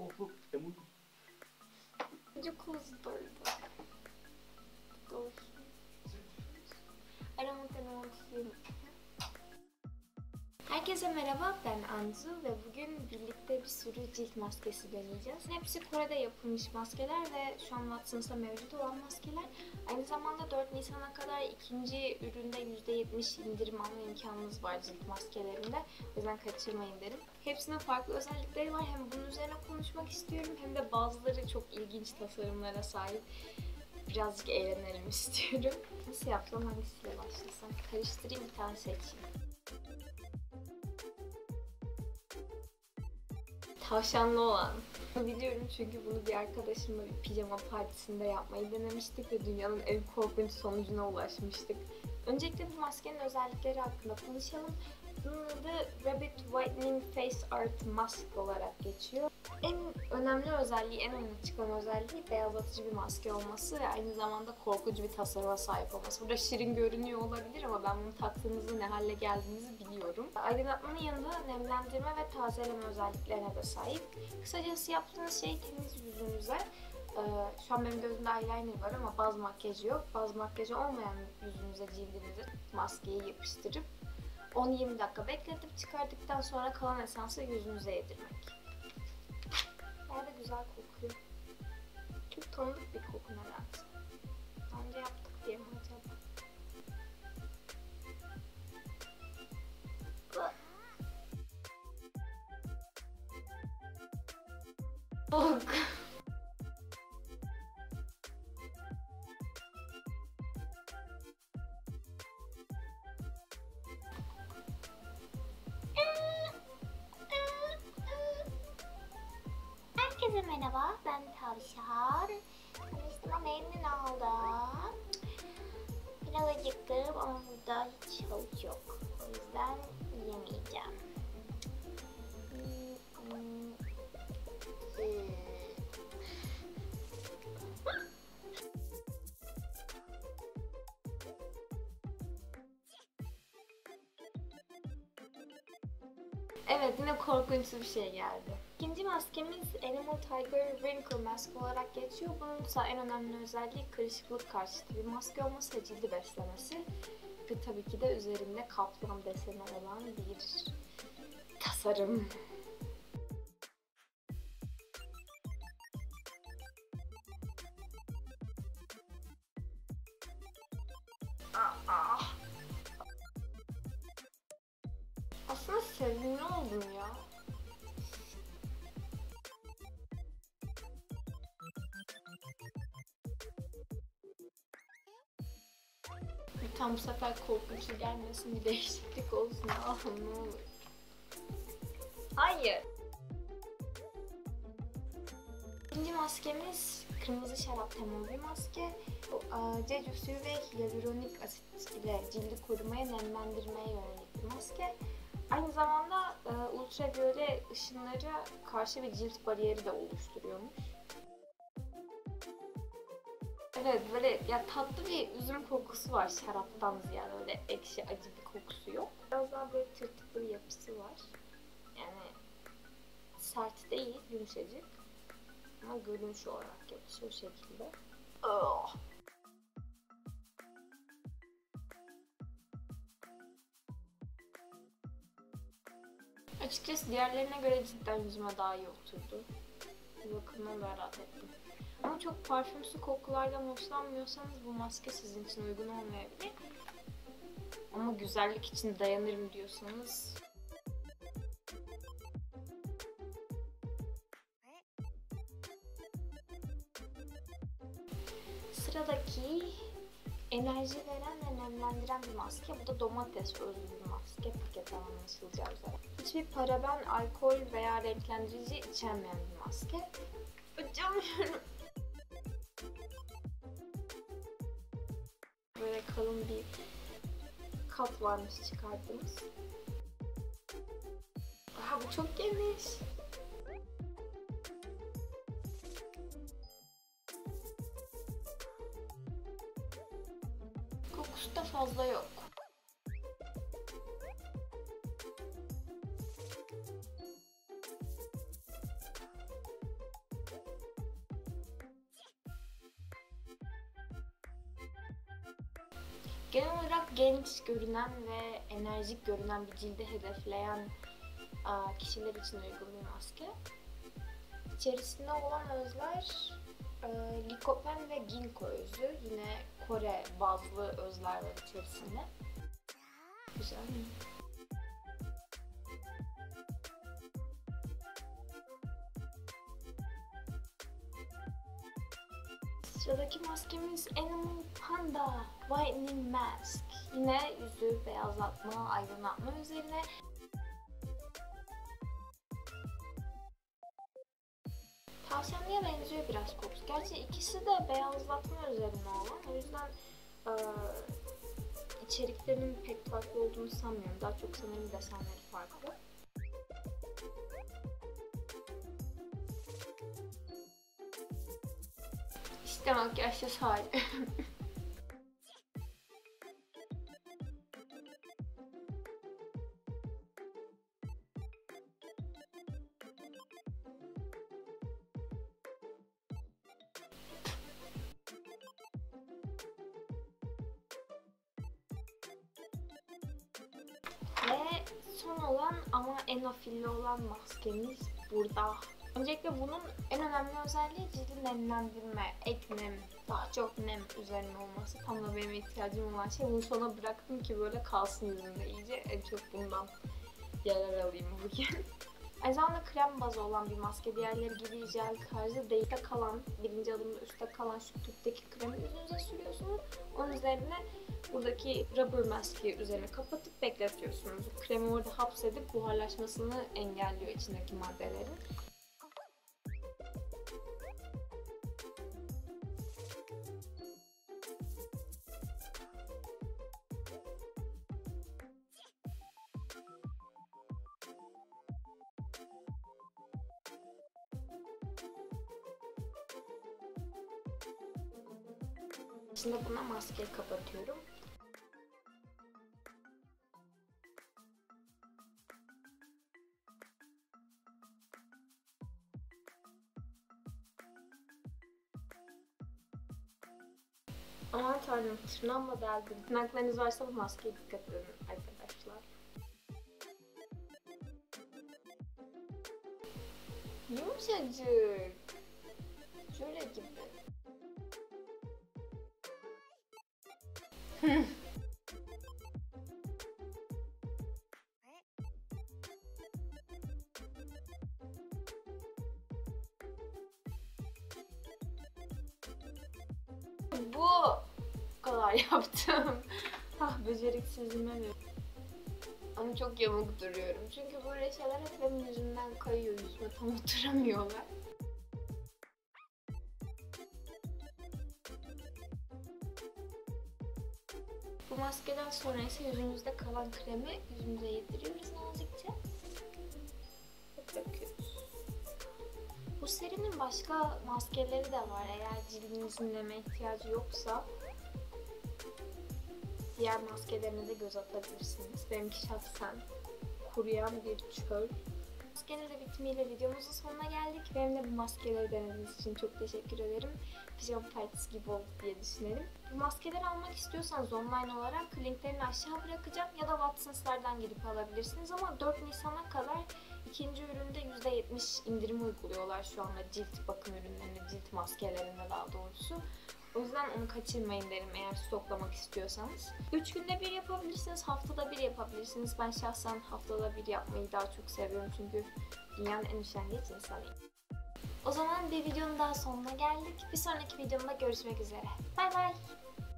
Çok hızlı. I don't want to. Herkese merhaba, ben Anzu ve bugün birlikte bir sürü cilt maskesi deneyeceğiz. Hepsi Kore'de yapılmış maskeler ve şu an Watsons'ta mevcut olan maskeler. Aynı zamanda 4 Nisan'a kadar ikinci üründe %70 indirim alma imkanınız var cilt maskelerinde. O yüzden kaçırmayın derim. Hepsinin farklı özellikleri var. Hem bunun üzerine konuşmak istiyorum hem de bazıları çok ilginç tasarımlara sahip. Birazcık eğlenelim istiyorum. Nasıl yapsam, hangisiyle başlasam? Karıştırayım, bir tane seçeyim. Tavşanlı olan. Biliyorum çünkü bunu bir arkadaşımla bir pijama partisinde yapmayı denemiştik ve dünyanın en korkunç sonucuna ulaşmıştık. Öncelikle bu maskenin özellikleri hakkında konuşalım. Bunun adı Rabbit Whitening Face Art Mask olarak geçiyor. En önemli özelliği, en öne çıkan özelliği beyazlatıcı bir maske olması ve aynı zamanda korkunç bir tasarıma sahip olması. Burada şirin görünüyor olabilir ama ben bunu taktığınızda ne hale geldiğinizi biliyorum. Aydınlatmanın yanında nemlendirme ve tazeleme özelliklerine de sahip. Kısacası yaptığınız şey temiz yüzünüze, şu an benim gözümde eyeliner var ama baz makyajı yok. Baz makyajı olmayan yüzünüze, cildinize maskeyi yapıştırıp 10-20 dakika bekletip çıkardıktan sonra kalan esansı yüzünüze yedirmek. Bayağı da güzel kokuyor. Çok tanıdık bir koku nedense. Daha önce yaptık diye mi acaba? Soğuk. Herkese merhaba, ben Tavşan. Tanıştığıma memnun oldum. Biraz acıktım ama burada hiç havuç yok. O yüzden yemeyeceğim. Evet, yine korkunç bir şey geldi. İkinci maskemiz Animal Tiger Wrinkle Mask olarak geçiyor. Bunun ise en önemli özelliği kırışıklık karşıtı bir maske olması ve cildi beslemesi. Ve tabii ki de üzerinde kaplan deseni olan bir tasarım. Aslında sevimli oldum ya. Tam bu sefer korkunçlu gelmesin, bir değişiklik olsun. Ah, ne olur. Hayır. İkinci maskemiz kırmızı şarap temalı bir maske. Jeju suyu ve hyaluronik asit ile cildi korumaya, nemlendirmeye yönelik bir maske. Aynı zamanda ultraviyole ışınlara karşı bir cilt bariyeri de oluşturuyormuş. Evet, böyle ya tatlı bir üzüm kokusu var şaraptan ziyade, öyle ekşi acı bir kokusu yok. Biraz daha böyle tırtıklı bir yapısı var. Yani sert değil, yumuşacık. Ama görünüş olarak geçiyor şekilde. Oh. Açıkçası diğerlerine göre cidden yüzüme daha iyi oturdu. Bu bakımdan daha rahat ettim. Ama çok parfümsü kokulardan hoşlanmıyorsanız bu maske sizin için uygun olmayabilir. Ama güzellik için dayanırım diyorsanız... Sıradaki enerji veren ve nemlendiren bir maske. Bu da domates özlü bir maske. Paketten anlaşılacağı üzere. Hiçbir paraben, alkol veya renklendirici içermeyen bir maske. Acımıyorum. Böyle kalın bir kap varmış çıkardığımız. Aha, bu çok geniş. Kokusu da fazla yok. Genel olarak genç görünen ve enerjik görünen bir cildi hedefleyen kişiler için uygun bir maske. İçerisinde olan özler likopen ve ginkgo özü. Yine Kore bazlı özler var içerisinde. Güzel mi? Sıradaki maskemiz Animal Panda Whitening Mask. Yine yüzü beyazlatma, aydınlatma üzerine. Tavşanlıya benziyor biraz kokusu. Gerçi ikisi de beyazlatma üzerine olan. O yüzden içeriklerinin pek farklı olduğunu sanmıyorum. Daha çok sanırım desenleri farklı. İşte makyajsız hali. Ve son olan ama en afilli olan maskemiz burada. Öncelikle bunun en önemli özelliği cildi nemlendirme, ek nem, daha çok nem üzerine olması. Tam da benim ihtiyacım olan şey. Bunu sona bıraktım ki böyle kalsın yüzümde iyice. En çok bundan yarar alayım bugün. Aynı zamanda krem bazı olan bir maske. Diğerleri gibi jel tarzı değil. Birinci adımda üstte kalan şu tüpteki kremi yüzünüze sürüyorsunuz. Onun üzerine buradaki rubber maski üzerine kapatıp bekletiyorsunuz. Kremi orada hapsedip buharlaşmasını engelliyor içindeki maddelerin. Şimdi buna maskeyi kapatıyorum. Aman tanrım, tırnağımla deldim. Tırnaklarınız varsa bu maskeye dikkat edin arkadaşlar. Yumuşacık. Şöyle gibi. Bu kadar yaptım. Beceriksizliğime mi? Ama çok yamuk duruyorum. Çünkü böyle şeyler hep benim yüzümden kayıyor. Yüzüme tam oturamıyorlar. Bu maskeden sonra ise yüzümüzde kalan kremi yüzümüze yediriyoruz nazikçe. Döküyoruz. Bu serinin başka maskeleri de var. Eğer cildinizin neme ihtiyacı yoksa diğer maskelerine de göz atabilirsiniz. Benimki şahsen kuruyan bir çöl. Maskenin de bitimiyle videomuzun sonuna geldik. Benimle bu maskeleri denediğiniz için çok teşekkür ederim. Pijama partisi gibi oldu diye düşünelim. Bu maskeleri almak istiyorsanız online olarak linklerini aşağı bırakacağım ya da Watsons'lardan gidip alabilirsiniz ama 4 Nisan'a kadar ikinci üründe %70 indirim uyguluyorlar şu anda cilt bakım ürünlerine, cilt maskelerine daha doğrusu. O yüzden onu kaçırmayın derim eğer stoklamak istiyorsanız. 3 günde bir yapabilirsiniz, haftada bir yapabilirsiniz. Ben şahsen haftada bir yapmayı daha çok seviyorum çünkü dünyanın en üşengeç insanıyım. O zaman bir videonun daha sonuna geldik. Bir sonraki videomda görüşmek üzere. Bay bay.